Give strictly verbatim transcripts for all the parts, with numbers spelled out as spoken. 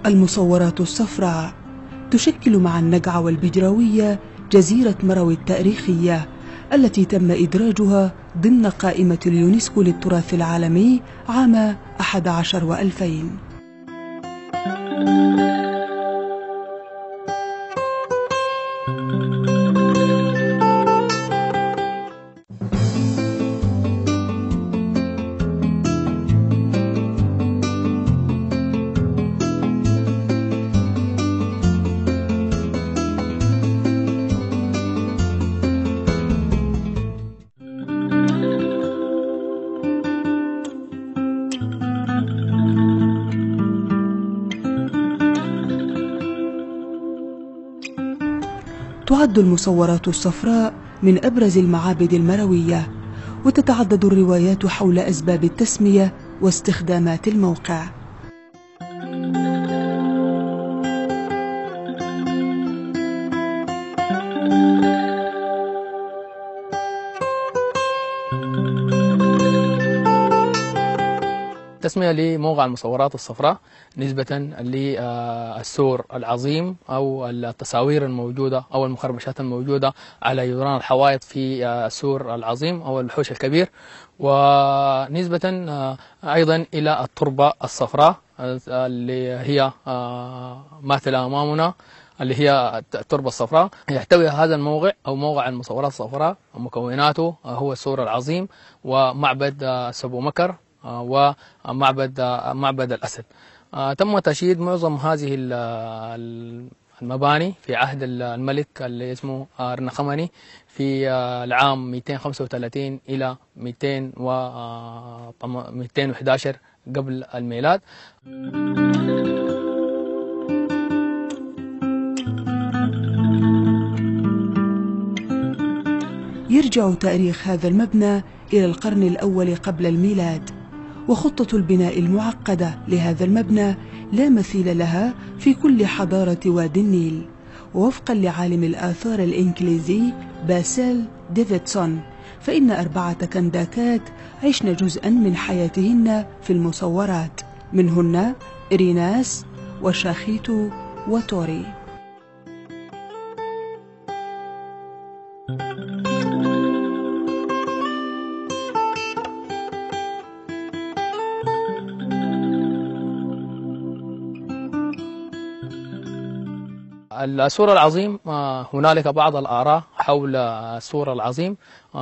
المصورات الصفراء تشكل مع النجعة والبجراوية جزيرة مروي التاريخية التي تم إدراجها ضمن قائمة اليونسكو للتراث العالمي عام أحد عشر وألفين. تعد المصورات الصفراء من أبرز المعابد المروية، وتتعدد الروايات حول أسباب التسمية واستخدامات الموقع. تسمية لموقع المصورات الصفراء نسبة للسور العظيم أو التصاوير الموجودة أو المخربشات الموجودة على جدران الحوائط في السور العظيم أو الحوش الكبير، ونسبة أيضا إلى التربة الصفراء اللي هي ماثلة أمامنا اللي هي التربة الصفراء. يحتوي هذا الموقع أو موقع المصورات الصفراء مكوناته هو السور العظيم ومعبد سبو مكر ومعبد معبد الأسد. تم تشييد معظم هذه المباني في عهد الملك اللي اسمه رنخمني في العام مئتين وخمسة وثلاثين إلى مئتين وأحد عشر قبل الميلاد. يرجع تاريخ هذا المبنى إلى القرن الأول قبل الميلاد، وخطة البناء المعقدة لهذا المبنى لا مثيل لها في كل حضارة وادي النيل. ووفقا لعالم الآثار الإنجليزي باسيل ديفيدسون، فإن أربعة كنداكات عشن جزءا من حياتهن في المصورات، منهن إريناس وشاخيتو وتوري. السور العظيم هنالك بعض الآراء حول السور العظيم.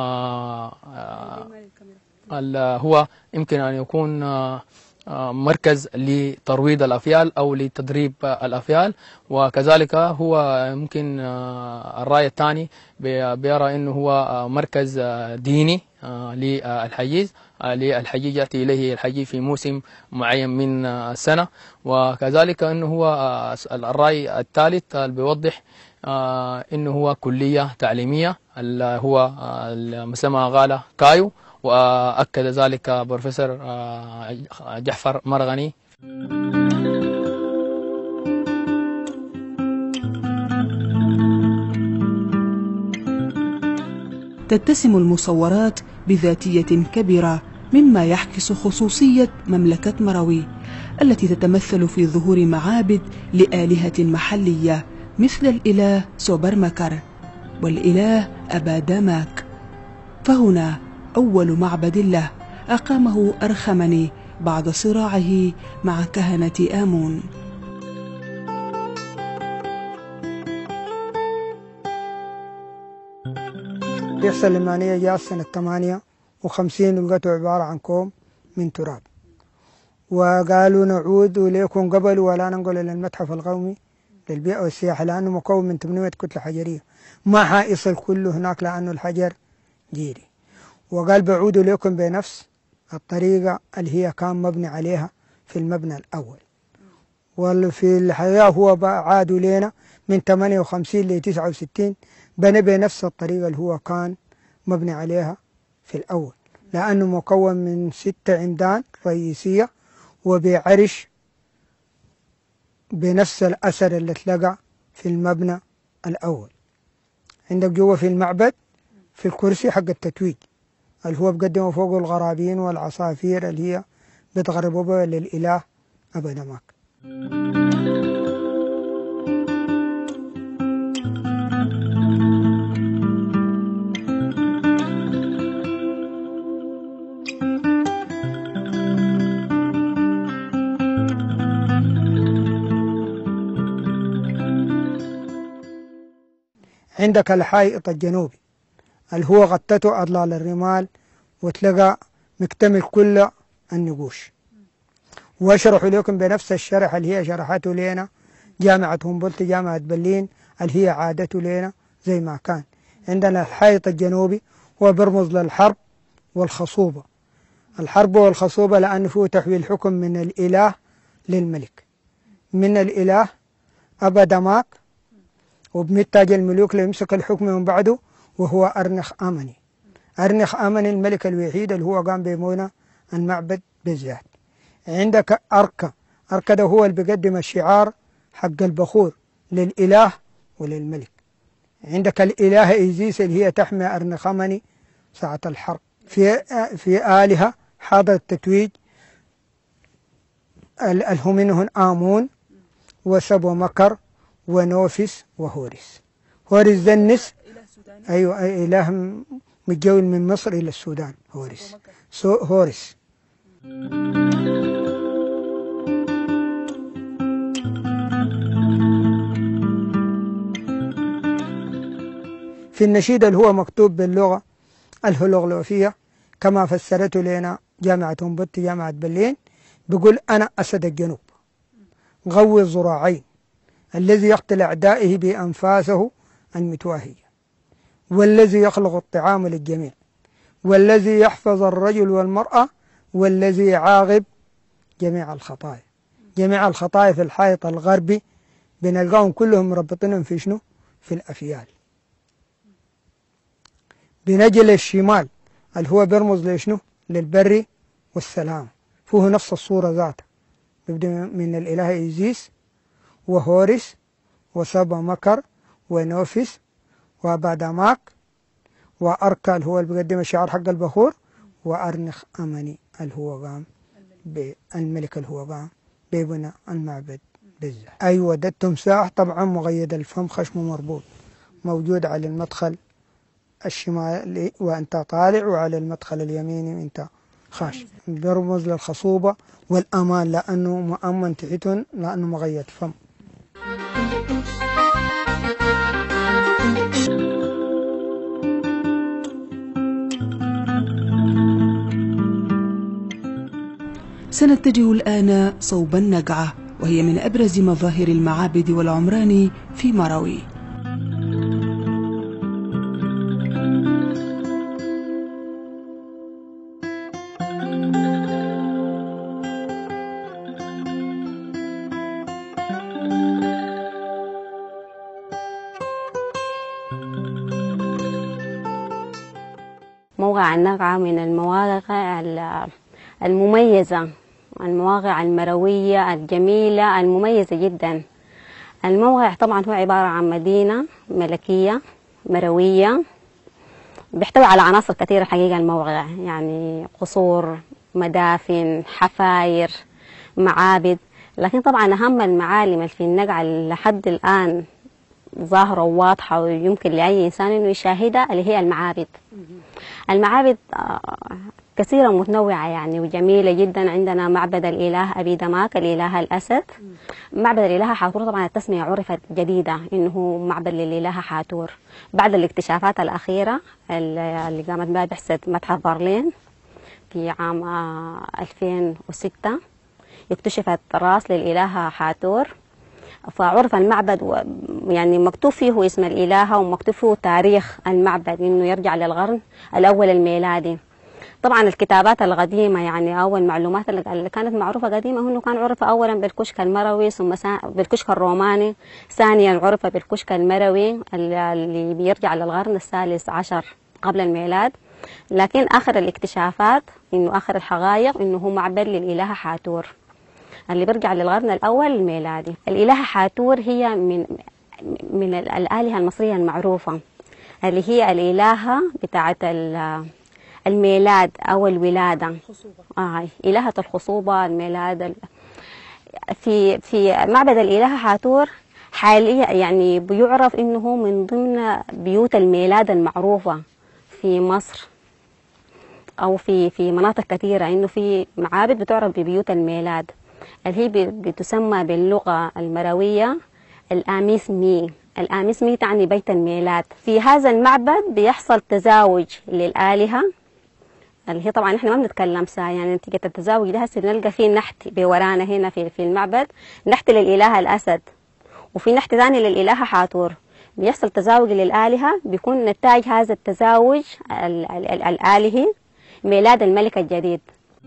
هو يمكن أن يكون مركز لترويض الأفيال أو لتدريب الأفيال، وكذلك هو يمكن الرأي الثاني بيرى أنه هو مركز ديني للحجيج للحجيج يأتي إليه الحجيج في موسم معين من السنة. وكذلك أنه هو الرأي الثالث بيوضح أنه هو كلية تعليمية هو مثل ما قال كايو، وأكد ذلك بروفيسور جعفر مرغني. تتسم المصورات بذاتية كبيرة، مما يعكس خصوصية مملكة مروي التي تتمثل في ظهور معابد لآلهة محلية مثل الإله سوبر مكر والإله أبا داماك. فهنا أول معبد له أقامه أرخمني بعد صراعه مع كهنة آمون. القصة اللمانية جاءت سنة ثمانية وخمسين، ولقته عبارة عن كوم من تراب، وقالوا نعود وليكن قبل ولا ننقل إلى المتحف القومي للبيئة والسياحة لأنه مكون من ثمانمئة كتلة حجرية ما حيصل كله هناك لأنه الحجر جيري. وقال بعودوا ليكن بنفس الطريقة اللي هي كان مبني عليها في المبنى الأول، وفي الحقيقة هو عادوا لنا من ثمانية وخمسين ل تسعة وستين بنى بنفس الطريقة اللي هو كان مبني عليها في الأول، لأنه مكون من ستة عمدان رئيسية وبعرش بنفس الأثر اللي اتلقى في المبنى الأول. عندك جوا في المعبد في الكرسي حق التتويج اللي هو بقدمه فوق الغرابين والعصافير اللي هي بتغربوا بها للإله أبا داماك. عندك الحائط الجنوبي اللي هو غطته أضلال الرمال وتلقى مكتمل كل النقوش. واشرح لكم بنفس الشرح اللي هي شرحته لنا جامعة هومبولت جامعة برلين اللي هي عادته لنا زي ما كان. عندنا الحائط الجنوبي هو برمز للحرب والخصوبة. الحرب والخصوبة لأنه فيه تحويل حكم من الإله للملك. من الإله أبا دماك وبمتاج الملوك ليمسك الحكم من بعده وهو أرنخ آمني. أرنخ آمني الملك الوحيد اللي هو قام بمونة المعبد بالذات. عندك أركا. أركا ده هو اللي بيقدم الشعار حق البخور للإله وللملك. عندك الإله إيزيس اللي هي تحمي أرنخ آمني ساعة الحرب. في في آلهة حاضر التتويج اللي هم منهن آمون وسب ومكر ونوفس وهورس. هورس ذا النس أيوة إله متجول من مصر إلى السودان. هورس سو هورس. في النشيد اللي هو مكتوب باللغة الهولوغليفية كما فسرته لنا جامعة هومبولت جامعة برلين بيقول: أنا أسد الجنوب غوي الزراعين الذي يقتل أعدائه بأنفاسه المتواهية، والذي يخلق الطعام للجميع، والذي يحفظ الرجل والمرأة، والذي يعاقب جميع الخطايا. جميع الخطايا في الحائط الغربي بنلقاهم كلهم مربطينهم في شنو؟ في الأفيال. بنجل الشمال اللي هو بيرمز لشنو؟ للبر والسلام. فيه نفس الصورة ذاتها، بيبدأ من الإله إيزيس وهورس وسبا مكر ونوفس وباداماك وأركا اللي هو اللي بيقدم الشعار حق البخور، وأرنخ أمني اللي هو قام بالملك اللي هو قام ببناء المعبد بالذات. أيوة ده التمساح طبعا مغيد الفم خشمه مربوط، موجود على المدخل الشمالي وأنت طالع، وعلى المدخل اليميني وأنت خارج. بيرمز للخصوبة والأمان لأنه مؤمن تحتهم لأنه مغيد فم. سنتجه الآن صوب النقعة، وهي من أبرز مظاهر المعابد والعمران في مروي. موقع النقعة من المواقع المميزة، المواقع المروية الجميلة المميزة جدا. الموقع طبعا هو عبارة عن مدينة ملكية مروية بيحتوي على عناصر كثيرة حقيقة. الموقع يعني قصور، مدافن، حفاير، معابد، لكن طبعا أهم المعالم اللي في النقعة لحد الآن ظاهرة وواضحة ويمكن لأي إنسان إنه يشاهدها اللي هي المعابد. المعابد كثيرة متنوعة يعني وجميلة جدا. عندنا معبد الإله أبي دماك الإله الأسد، معبد الإله حاتور طبعا التسمية عرفت جديدة إنه معبد للإله حاتور بعد الاكتشافات الأخيرة اللي قامت بها بعثة متحف برلين في عام ألفين وستة. اكتشفت راس للإله حاتور، فعرف المعبد يعني مكتوب فيه اسم الإلهة ومكتوب فيه تاريخ المعبد إنه يرجع للقرن الأول الميلادي. طبعا الكتابات القديمة يعني أول معلومات اللي كانت معروفة قديمة هو إنه كان عرف أولا بالكشك المروي ثم بالكشك الروماني، ثانيا عرف بالكشك المروي اللي بيرجع للقرن الثالث عشر قبل الميلاد. لكن آخر الاكتشافات إنه آخر الحقائق إنه هو معبد للإله حاتور اللي بيرجع للقرن الأول الميلادي. الإلهة حاتور هي من من الآلهة المصرية المعروفة اللي هي الإلهة بتاعة الميلاد أو الولادة. آه إلهة الخصوبة، الميلاد. في في معبد الإلهة حاتور حاليا يعني بيعرف إنه من ضمن بيوت الميلاد المعروفة في مصر أو في في مناطق كثيرة، إنه في معابد بتعرف ببيوت الميلاد اللي هي بتسمى باللغة المروية الآميس مي الآن اسمه تعني بيت الميلاد. في هذا المعبد بيحصل تزاوج للآلهة، اللي هي طبعا احنا ما بنتكلم ساعة، يعني نتيجة التزاوج ده هسه بنلقى فيه نحت بورانا هنا في في المعبد، نحت للإله الأسد وفي نحت ثاني للإلهة حاتور. بيحصل تزاوج للآلهة، بيكون نتاج هذا التزاوج ال ال ال الآلهي ميلاد الملك الجديد.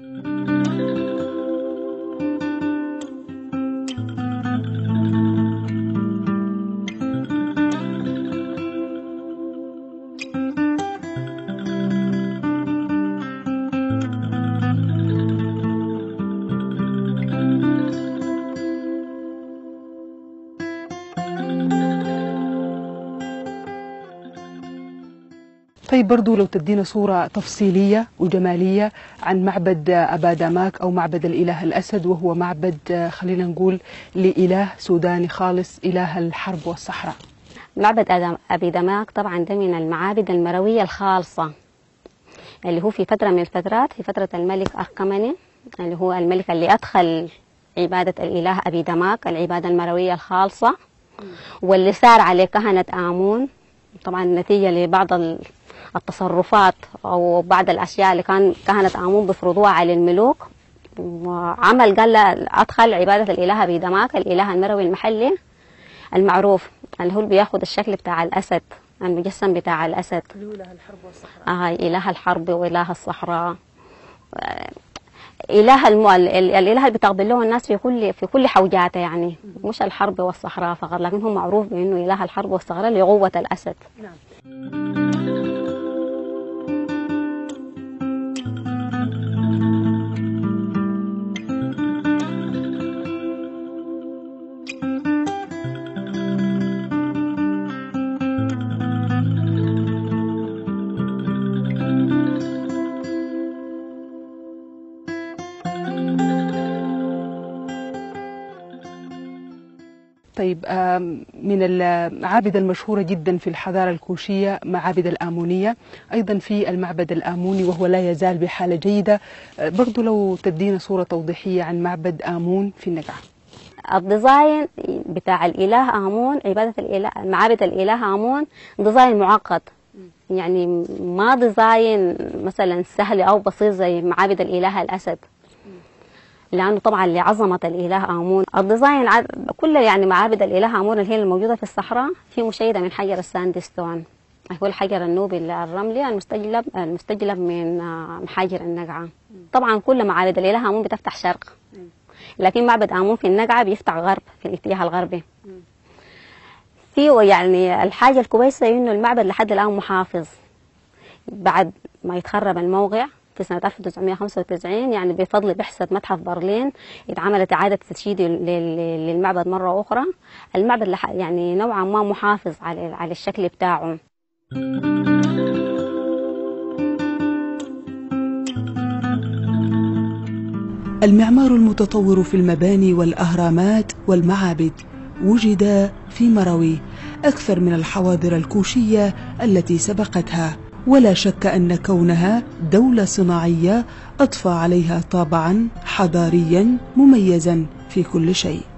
طيب برضو لو تدينا صورة تفصيلية وجمالية عن معبد أبا داماك أو معبد الإله الأسد، وهو معبد خلينا نقول لإله سوداني خالص، إله الحرب والصحراء. معبد أبي داماك طبعا ده من المعابد المروية الخالصة، اللي هو في فترة من الفترات، في فترة الملك أركمني اللي هو الملك اللي أدخل عبادة الإله أبي داماك العبادة المروية الخالصة، واللي سار عليه كهنة آمون طبعا نتيجة لبعض التصرفات أو بعض الأشياء اللي كان كهنة آمون بيفرضوها على الملوك، وعمل قال أدخل عبادة الإله أبي داماك الإله المروي المحلي المعروف اللي هو بياخد الشكل بتاع الأسد، المجسم بتاع الأسد، إله الحرب والصحراء. آه إله الحرب وإله الصحراء، إله الم... الإله اللي بتقبل له الناس في كل في كل حوجاته، يعني مش الحرب والصحراء فقط، لكن هو معروف بأنه إله الحرب والصحراء لقوة الأسد. نعم. طيب من المعابد المشهورة جدا في الحضارة الكوشية معابد الآمونية، أيضا في المعبد الآموني وهو لا يزال بحالة جيدة، برضو لو تدينا صورة توضيحية عن معبد آمون في النقعة. الديزاين بتاع الإله آمون، عبادة الإله معابد الإله آمون ديزاين معقد، يعني ما ديزاين مثلا سهل أو بسيط زي معابد الإله الأسد، لأنه طبعا لعظمة الإله آمون. الديزاين كل يعني معابد الإله آمون اللي هي الموجودة في الصحراء في مشيدة من حجر الساندستون، هو الحجر النوبي الرملي المستجلب المستجلب من محاجر النقعة. طبعا كل معابد الإله آمون بتفتح شرق، لكن معبد آمون في النقعة بيفتح غرب في الاتجاه الغربي. في يعني الحاجة الكويسة إنه المعبد لحد الآن محافظ بعد ما يتخرب الموقع في سنة ألف وتسعمائة وخمسة وتسعين، يعني بفضل بعثة متحف برلين اتعملت إعادة تشييد للمعبد مرة أخرى. المعبد يعني نوعا ما محافظ على على الشكل بتاعه. المعمار المتطور في المباني والأهرامات والمعابد وجد في مروي أكثر من الحواضر الكوشية التي سبقتها، ولا شك أن كونها دولة صناعية أضفى عليها طابعا حضاريا مميزا في كل شيء.